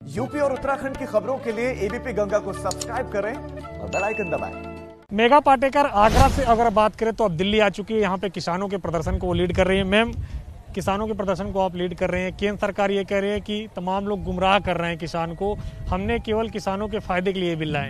UP और उत्तराखंड की खबरों के लिए एबीपी गंगा को सब्सक्राइब करें और बेल आइकन दबाएं। मेघा पाटेकर आगरा से अगर बात करें तो अब दिल्ली आ चुकी है। यहाँ पे किसानों के प्रदर्शन को वो लीड कर रही है। मैम, किसानों के प्रदर्शन को आप लीड कर रहे हैं, केंद्र सरकार ये कह रही है कि तमाम लोग गुमराह कर रहे हैं किसान को, हमने केवल किसानों के फायदे के लिए बिल लाए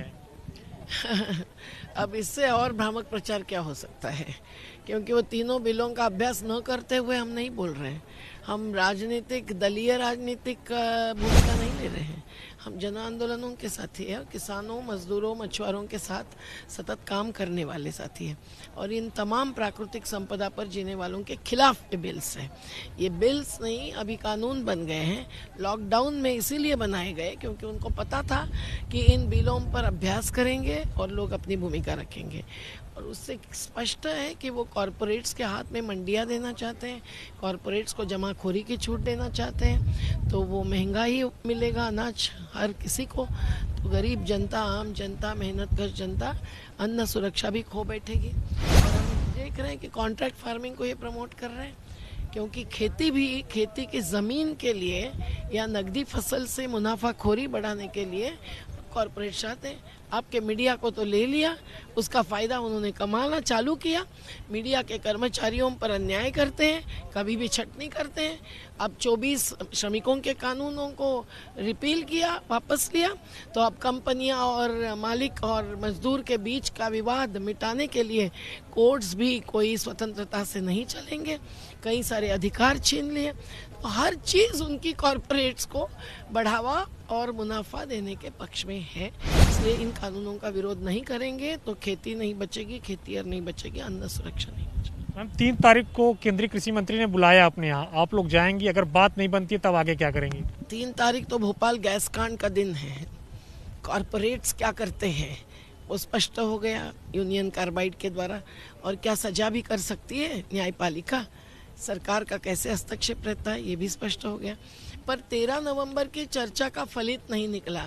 हैं। अब इससे और भ्रामक प्रचार क्या हो सकता है, क्योंकि वो तीनों बिलों का अभ्यास न करते हुए हम नहीं बोल रहे हैं। हम राजनीतिक दलीय राजनीतिक भूमिका नहीं ले रहे हैं। हम जन आंदोलनों के साथी हैं, किसानों, मजदूरों, मछुआरों के साथ सतत काम करने वाले साथी हैं और इन तमाम प्राकृतिक संपदा पर जीने वालों के खिलाफ ये बिल्स हैं। ये बिल्स नहीं, अभी कानून बन गए हैं। लॉकडाउन में इसीलिए बनाए गए क्योंकि उनको पता था कि इन बिलों पर अभ्यास करेंगे और लोग अपनी भूमिका रखेंगे। और उससे स्पष्ट है कि वो कॉरपोरेट्स के हाथ में मंडियाँ देना चाहते हैं, कॉरपोरेट्स को जमाखोरी की छूट देना चाहते हैं, तो वो महंगा ही मिलेगा अनाज हर किसी को। तो गरीब जनता, आम जनता, मेहनतकश जनता अन्न सुरक्षा भी खो बैठेगी। और हम देख रहे हैं कि कॉन्ट्रैक्ट फार्मिंग को ये प्रमोट कर रहे हैं, क्योंकि खेती भी खेती की ज़मीन के लिए या नकदी फसल से मुनाफाखोरी बढ़ाने के लिए कॉरपोरेट चाहते हैं। आपके मीडिया को तो ले लिया, उसका फ़ायदा उन्होंने कमाना चालू किया। मीडिया के कर्मचारियों पर अन्याय करते हैं, कभी भी छटनी करते हैं। अब 24 श्रमिकों के कानूनों को रिपील किया, वापस लिया, तो अब कंपनियां और मालिक और मजदूर के बीच का विवाद मिटाने के लिए कोर्ट्स भी कोई स्वतंत्रता से नहीं चलेंगे। कई सारे अधिकार छीन लिए। तो हर चीज़ उनकी कॉरपोरेट्स को बढ़ावा और मुनाफा देने के पक्ष में है। इसलिए इन कानूनों का विरोध नहीं करेंगे तो खेती नहीं बचेगी, खेती और नहीं बचेगी, अन्न सुरक्षा नहीं बचेगी। मैम, 3 तारीख को केंद्रीय कृषि मंत्री ने बुलाया अपने यहाँ, आप लोग जाएंगी? अगर बात नहीं बनती है तब आगे क्या करेंगी? 3 तारीख तो भोपाल गैस कांड का दिन है। कॉरपोरेट्स क्या करते हैं वो स्पष्ट हो गया यूनियन कार्बाइड के द्वारा। और क्या सजा भी कर सकती है न्यायपालिका, सरकार का कैसे हस्तक्षेप रहता है ये भी स्पष्ट हो गया। पर 13 नवंबर की चर्चा का फलित नहीं निकला।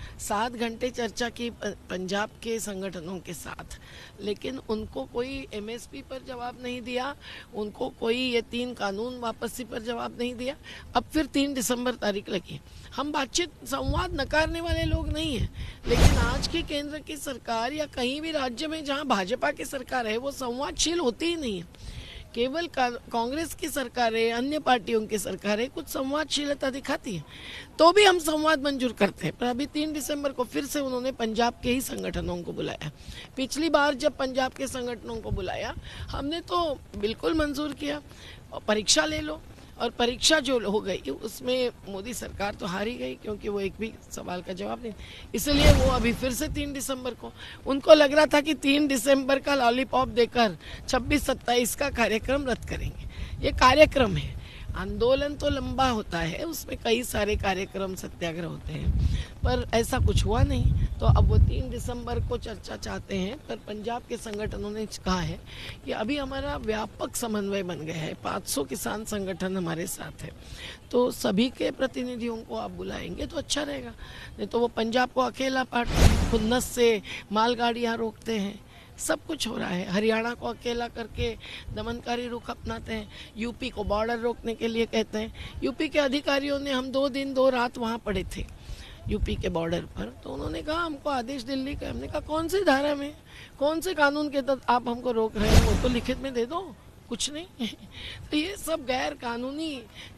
7 घंटे चर्चा की पंजाब के संगठनों के साथ, लेकिन उनको कोई एमएसपी पर जवाब नहीं दिया, उनको कोई ये 3 कानून वापसी पर जवाब नहीं दिया। अब फिर 3 दिसंबर तारीख लगी। हम बातचीत, संवाद नकारने वाले लोग नहीं हैं, लेकिन आज की केंद्र की सरकार या कहीं भी राज्य में जहां भाजपा की सरकार है वो संवादशील होती ही नहीं है। केवल कांग्रेस की सरकारें, अन्य पार्टियों की सरकारें कुछ संवादशीलता दिखाती हैं, तो भी हम संवाद मंजूर करते हैं। पर अभी 3 दिसंबर को फिर से उन्होंने पंजाब के ही संगठनों को बुलाया। पिछली बार जब पंजाब के संगठनों को बुलाया हमने तो बिल्कुल मंजूर किया, और परीक्षा ले लो। और परीक्षा जो हो गई उसमें मोदी सरकार तो हारी गई, क्योंकि वो एक भी सवाल का जवाब नहीं। इसलिए वो अभी फिर से 3 दिसंबर को, उनको लग रहा था कि 3 दिसंबर का लॉलीपॉप देकर 26-27 का कार्यक्रम रद्द करेंगे। ये कार्यक्रम है, आंदोलन तो लंबा होता है, उसमें कई सारे कार्यक्रम, सत्याग्रह होते हैं, पर ऐसा कुछ हुआ नहीं। तो अब वो 3 दिसंबर को चर्चा चाहते हैं। पर पंजाब के संगठनों ने कहा है कि अभी हमारा व्यापक समन्वय बन गया है, 500 किसान संगठन हमारे साथ है, तो सभी के प्रतिनिधियों को आप बुलाएंगे तो अच्छा रहेगा। नहीं तो वो पंजाब को अकेला पार्टी खुन्नस से मालगाड़ियाँ रोकते हैं, सब कुछ हो रहा है। हरियाणा को अकेला करके दमनकारी रुख अपनाते हैं, यूपी को बॉर्डर रोकने के लिए कहते हैं। यूपी के अधिकारियों ने, हम 2 दिन 2 रात वहाँ पड़े थे यूपी के बॉर्डर पर, तो उन्होंने कहा हमको आदेश दिल्ली का। हमने कहा कौन सी धारा में, कौन से कानून के तहत आप हमको रोक रहे हैं, वो तो लिखित में दे दो, कुछ नहीं। तो ये सब गैर कानूनी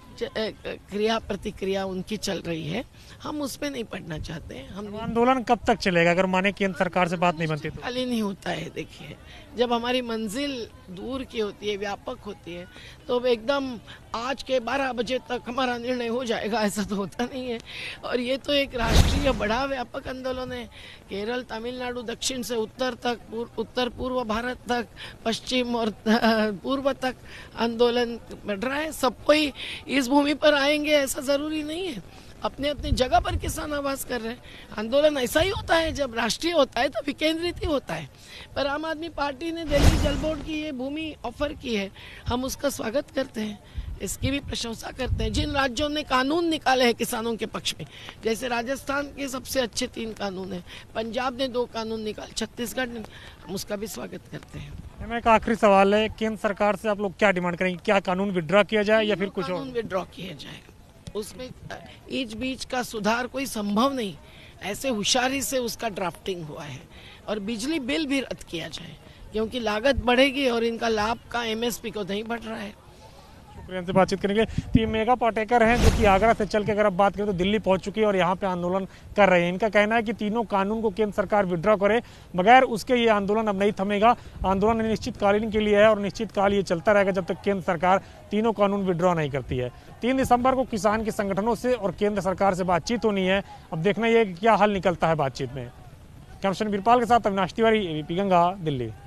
क्रिया प्रतिक्रिया उनकी चल रही है, हम उस पर नहीं पढ़ना चाहते हैं। हम आंदोलन कब तक चलेगा अगर माने केंद्र सरकार से बात नहीं बनती तो? खाली नहीं होता है। देखिए, जब हमारी मंजिल दूर की होती है, व्यापक होती है, तो एकदम आज के 12 बजे तक हमारा निर्णय हो जाएगा, ऐसा तो होता नहीं है। और ये तो एक राष्ट्रीय बड़ा व्यापक आंदोलन है। केरल, तमिलनाडु, दक्षिण से उत्तर तक, उत्तर पूर्व भारत तक, पश्चिम और पूर्व तक आंदोलन बढ़ रहा है। सब कोई इस भूमि पर आएंगे ऐसा ज़रूरी नहीं है। अपने अपने जगह पर किसान आवाज कर रहे हैं। आंदोलन ऐसा ही होता है, जब राष्ट्रीय होता है तो विकेंद्रित ही होता है। पर आम आदमी पार्टी ने दिल्ली जल बोर्ड की ये भूमि ऑफर की है, हम उसका स्वागत करते हैं, इसकी भी प्रशंसा करते हैं। जिन राज्यों ने कानून निकाले हैं किसानों के पक्ष में, जैसे राजस्थान के सबसे अच्छे 3 कानून हैं, पंजाब ने 2 कानून निकाले, छत्तीसगढ़ ने, हम उसका भी स्वागत करते हैं। एक आखिरी सवाल है, केंद्र सरकार से आप लोग क्या डिमांड करेंगे? क्या कानून विड्रॉ किया जाए या फिर कुछ और? कानून विड्रॉ किया जाए। उसमें ईच बीच का सुधार कोई संभव नहीं, ऐसे होशियारी से उसका ड्राफ्टिंग हुआ है। और बिजली बिल भी रद्द किया जाए, क्योंकि लागत बढ़ेगी और इनका लाभ का एमएसपी को नहीं बढ़ रहा है। शुक्रिया, से बातचीत करेंगे। तो ये मेगा पाटेकर हैं जो कि आगरा से चल के अगर आप बात करें तो दिल्ली पहुंच चुकी है और यहाँ पे आंदोलन कर रहे हैं। इनका कहना है कि तीनों कानून को केंद्र सरकार विड्रॉ करे, बगैर उसके ये आंदोलन अब नहीं थमेगा। आंदोलन निश्चितकालीन के लिए है और निश्चित काल ये चलता रहेगा जब तक केंद्र सरकार तीनों कानून विड्रॉ नहीं करती है। 3 दिसंबर को किसान के संगठनों से और केंद्र सरकार से बातचीत होनी है। अब देखना ये क्या हल निकलता है बातचीत में। कैमरा वीरपाल के साथ अविनाश तिवारी, एबीपी गंगा, दिल्ली।